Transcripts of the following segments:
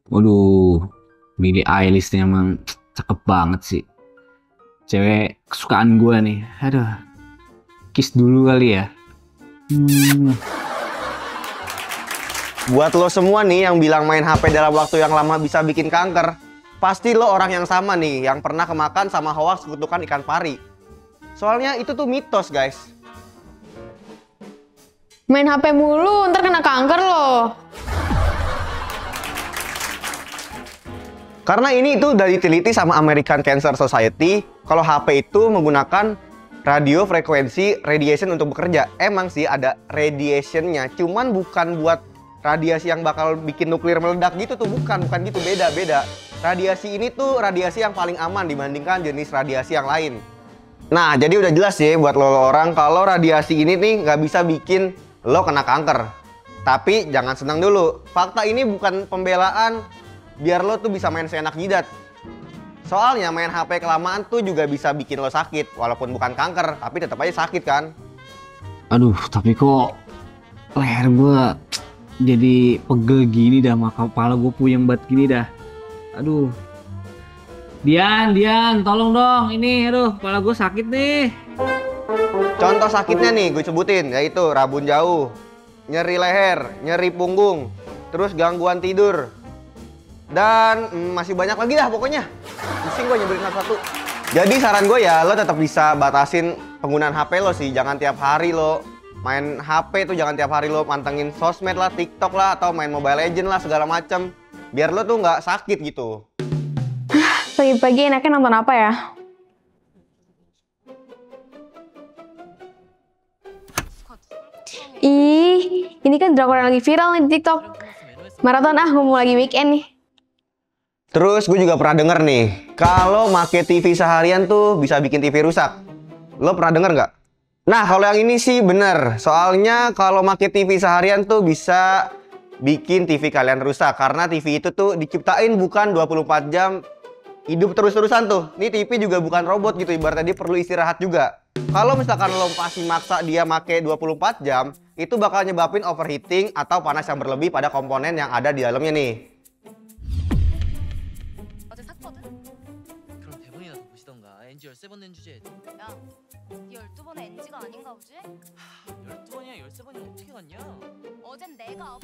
Waduh, Billie Eilish nih emang cakep banget sih. Cewek kesukaan gue nih. Aduh, kiss dulu kali ya. Hmm. Buat lo semua nih yang bilang main HP dalam waktu yang lama bisa bikin kanker, pasti lo orang yang sama nih, yang pernah kemakan sama hoax kutukan ikan pari. Soalnya itu tuh mitos, guys. Main HP mulu, ntar kena kanker loh. Karena ini itu udah diteliti sama American Cancer Society, kalau HP itu menggunakan radio frekuensi radiation untuk bekerja. Emang sih ada radiationnya, cuman bukan buat radiasi yang bakal bikin nuklir meledak gitu tuh, bukan gitu, beda. Radiasi ini tuh radiasi yang paling aman dibandingkan jenis radiasi yang lain. Nah, jadi udah jelas ya buat lo orang kalau radiasi ini nih nggak bisa bikin lo kena kanker. Tapi jangan senang dulu, fakta ini bukan pembelaan biar lo tuh bisa main seenak jidat. Soalnya main HP kelamaan tuh juga bisa bikin lo sakit, walaupun bukan kanker, tapi tetap aja sakit kan. Aduh, tapi kok leher gue jadi pegel gini dah, maka kepala gue puyeng banget gini dah. Aduh. Dian, tolong dong. Ini, aduh, kepala gue sakit nih. Contoh sakitnya nih gue sebutin, yaitu rabun jauh, nyeri leher, nyeri punggung, terus gangguan tidur. Dan masih banyak lagi dah pokoknya. Pusing gue nyebutin satu-satu. Jadi saran gue ya, lo tetap bisa batasin penggunaan HP lo sih. Jangan tiap hari lo main HP tuh, jangan tiap hari lo mantengin sosmed lah, TikTok lah, atau main Mobile Legend lah, segala macem. Biar lo tuh nggak sakit gitu. Pagi-pagi enaknya nonton apa ya? Ih, ini kan drakor yang lagi viral nih di TikTok. Maraton gue mau lagi weekend nih. Terus gue juga pernah denger nih, kalau make TV seharian tuh bisa bikin TV rusak. Lo pernah denger nggak? Nah, kalau yang ini sih bener. Soalnya kalau make TV seharian tuh bisa bikin TV kalian rusak. Karena TV itu tuh diciptain bukan 24 jam hidup terus-terusan tuh. Ini TV juga bukan robot gitu, ibaratnya dia perlu istirahat juga. Kalau misalkan lo masih maksa dia make 24 jam, itu bakal nyebabin overheating atau panas yang berlebih pada komponen yang ada di dalamnya nih. 그럼 대본이나 더 보시던가. NG 13번 낸 주제에. 야, 네 12번의 NG가 아닌가 보지? 12번이야 13번이 어떻게 갔냐? 어젠 내가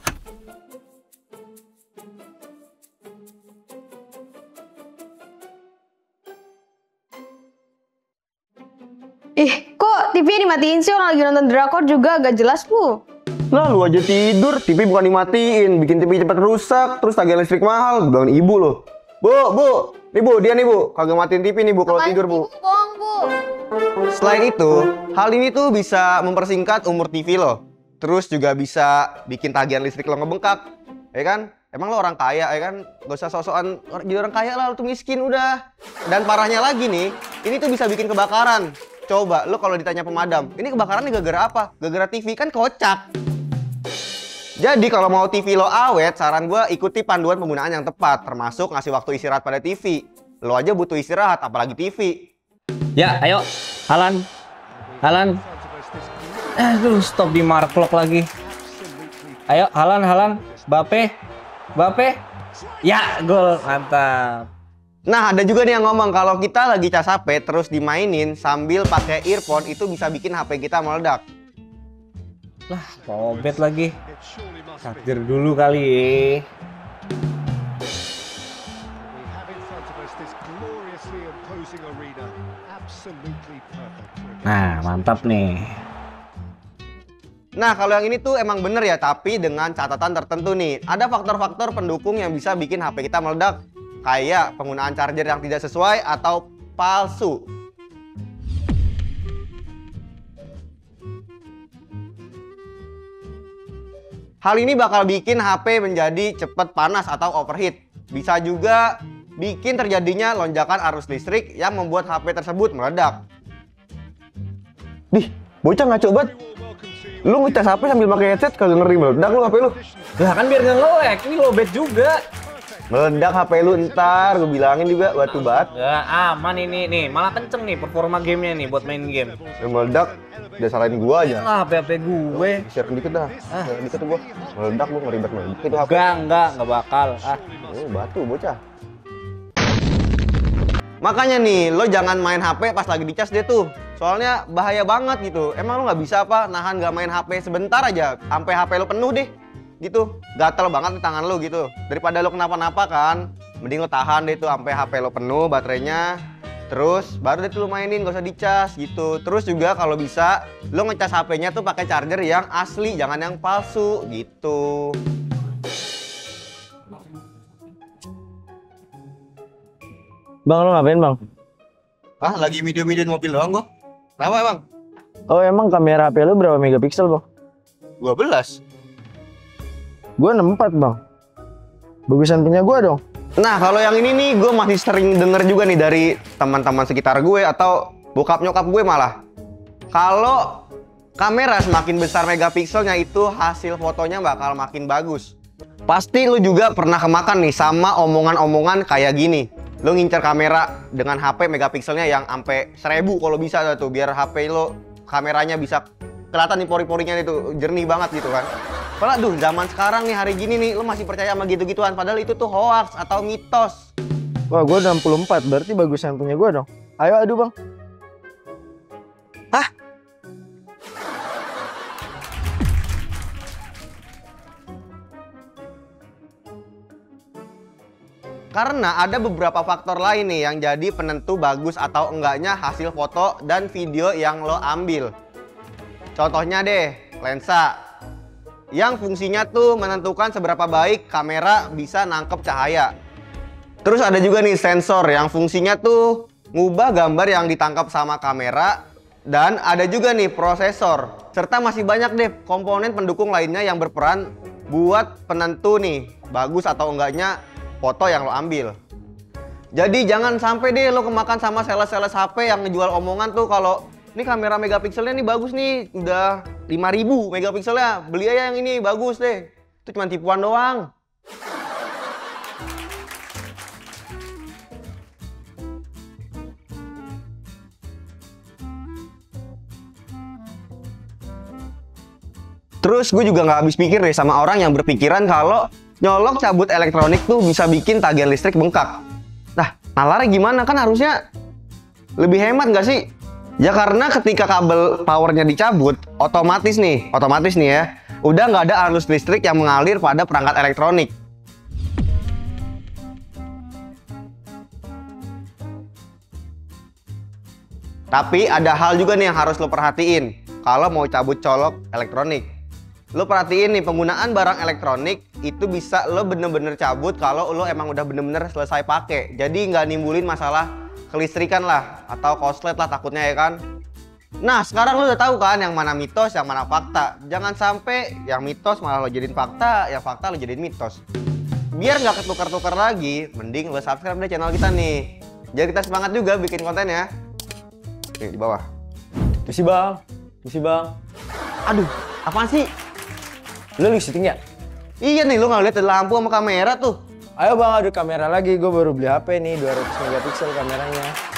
Ih, kok TV dimatiin sih, orang lagi nonton drakor juga gak jelas lu. Lah lu aja tidur, TV bukan dimatiin, bikin TV cepet rusak, terus tagihan listrik mahal, bangun ibu lo. Bu, nih bu, dia nih bu, kagak matiin TV nih bu kalau tidur bu. Bohong bu. Selain itu, hal ini tuh bisa mempersingkat umur TV lo. Terus juga bisa bikin tagihan listrik lo ngebengkak, ya kan? Emang lo orang kaya, ya kan? Gak usah sok-sokan jadi orang kaya lah, lo tuh miskin udah. Dan parahnya lagi nih, ini tuh bisa bikin kebakaran. Coba lo kalau ditanya pemadam, ini kebakarannya gara-gara apa? Gara-gara TV, kan kocak. Jadi kalau mau TV lo awet, saran gue ikuti panduan penggunaan yang tepat, termasuk ngasih waktu istirahat pada TV. Lo aja butuh istirahat, apalagi TV. Ya, ayo. Halan. Aduh, stop di mark clock lagi. Ayo, Halan. Bape. Ya, gol. Mantap. Nah, ada juga nih yang ngomong kalau kita lagi cas HP terus dimainin sambil pakai earphone itu bisa bikin HP kita meledak. Lah, lobet lagi. Takdir dulu kali. Nah, mantap nih. Nah, kalau yang ini tuh emang bener ya, tapi dengan catatan tertentu nih. Ada faktor-faktor pendukung yang bisa bikin HP kita meledak. Kayak penggunaan charger yang tidak sesuai atau palsu. Hal ini bakal bikin HP menjadi cepat panas atau overheat. Bisa juga bikin terjadinya lonjakan arus listrik yang membuat HP tersebut meledak. Dih, bocah ngaco banget. Lu ngecas HP sambil pakai headset kagak ngeri meledak lu HP lu. Lah kan biar nggak nge-lag, ini lobet juga. Meledak HP lu ntar, gue bilangin juga batu bat. Gak aman ini nih, malah kenceng nih performa gamenya nih buat main game. Meledak, udah salahin gua aja. Lah HP gue. Share dikit dah. Share dikit tuh gua. Meledak gua ngeribet meledak itu HP. Enggak bakal. Batu bocah. Makanya nih, lo jangan main HP pas lagi dicas deh tuh. Soalnya bahaya banget gitu. Emang lo nggak bisa apa nahan nggak main HP sebentar aja, sampai HP lo penuh deh. Gitu, gatel banget di tangan lo gitu. Daripada lo kenapa-napa kan, mending lo tahan deh tuh sampai HP lo penuh baterainya. Terus baru deh tuh lo mainin, gak usah dicas gitu. Terus juga kalau bisa lo ngecas HP-nya tuh pakai charger yang asli, jangan yang palsu gitu. Bang, lo ngapain bang? Ah, lagi video-videoin mobil doang gua. Kenapa bang? Oh emang kamera HP lo berapa megapiksel bang? 12. Gue 64 bang. Bagusan punya gue dong. Nah, kalau yang ini nih gue masih sering denger juga nih dari teman-teman sekitar gue atau bokap nyokap gue malah. Kalau kamera semakin besar megapikselnya itu hasil fotonya bakal makin bagus. Pasti lu juga pernah kemakan nih sama omongan-omongan kayak gini. Lu ngincer kamera dengan HP megapikselnya yang sampai 1000 kalau bisa tuh biar HP lo kameranya bisa kelihatan nih pori-porinya itu jernih banget gitu kan. Padahal zaman sekarang nih hari gini nih lu masih percaya sama gitu-gituan padahal itu tuh hoax atau mitos. Wah gue 64 berarti bagusan punya gue dong. Ayo adu bang. Hah? Karena ada beberapa faktor lain nih yang jadi penentu bagus atau enggaknya hasil foto dan video yang lo ambil. Contohnya deh, lensa. Yang fungsinya tuh menentukan seberapa baik kamera bisa nangkep cahaya. Terus ada juga nih sensor yang fungsinya tuh ngubah gambar yang ditangkap sama kamera. Dan ada juga nih prosesor. Serta masih banyak deh komponen pendukung lainnya yang berperan buat penentu nih bagus atau enggaknya foto yang lo ambil. Jadi jangan sampai deh lo kemakan sama sales-sales HP yang ngejual omongan tuh kalau ini kamera megapikselnya nih bagus nih, udah 5000 megapikselnya, beli aja yang ini bagus deh. Itu cuma tipuan doang. Terus gue juga nggak habis pikir deh sama orang yang berpikiran kalau nyolok cabut elektronik tuh bisa bikin tagihan listrik bengkak. Nah, nalarnya gimana? Kan harusnya lebih hemat nggak sih? Ya karena ketika kabel powernya dicabut, otomatis nih ya, udah nggak ada arus listrik yang mengalir pada perangkat elektronik. Tapi ada hal juga nih yang harus lo perhatiin kalau mau cabut colok elektronik. Lo perhatiin nih, penggunaan barang elektronik itu bisa lo bener-bener cabut kalau lo emang udah bener-bener selesai pakai. Jadi nggak nimbulin masalah kelistrikan lah atau korslet lah takutnya ya kan. Nah sekarang lo udah tahu kan yang mana mitos, yang mana fakta. Jangan sampai yang mitos malah lo jadiin fakta, yang fakta lo jadiin mitos. Biar nggak ketukar-tukar lagi, mending lo subscribe deh channel kita nih. Biar kita semangat juga bikin konten ya. Nih di bawah. Misi bang. Aduh, apaan sih? Lo lagi syuting ya? Iya nih, lo nggak lihat ada lampu sama kamera tuh. Ayo bang adu kamera lagi, gue baru beli HP nih 200 megapiksel kameranya.